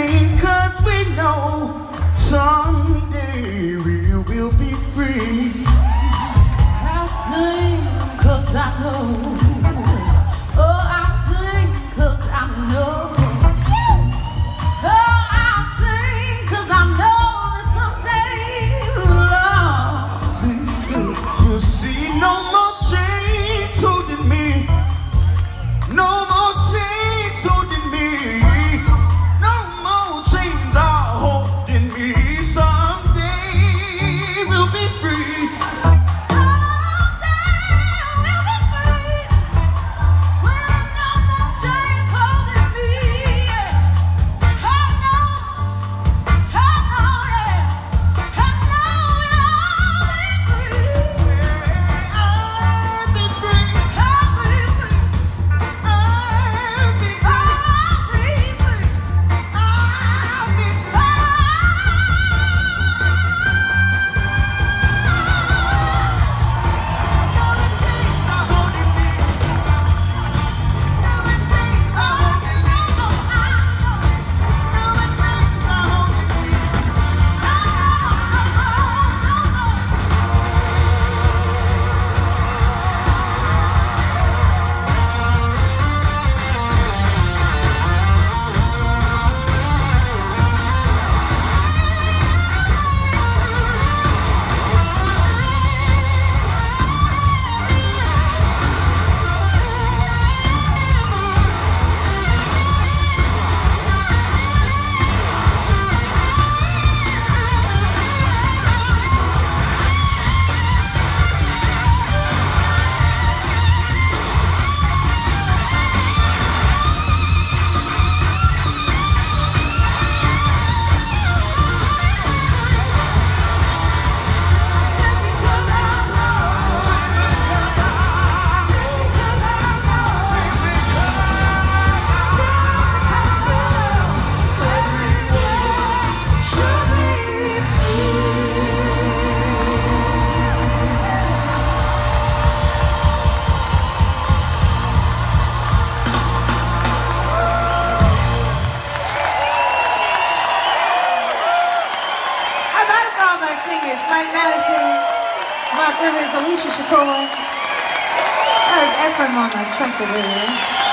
sing 'cause we know someday we will be free. I sing 'cause I know. Oh, I sing 'cause I know. Oh, I sing 'cause I know that someday we'll all be free. You see, no more chains holding me. No more chains holding me. No more chains are holding me. Someday we'll be free. Someday we'll be free. When no more chains holding me. Oh no, yeah. Oh no, we'll all be free. I'll be free. I'll be free. I'll be free. I'll be free. I'll be free. Singers, Mike Madison, Mark Rivers, Alicia Shakur. That was Ephraim on the trumpet over there.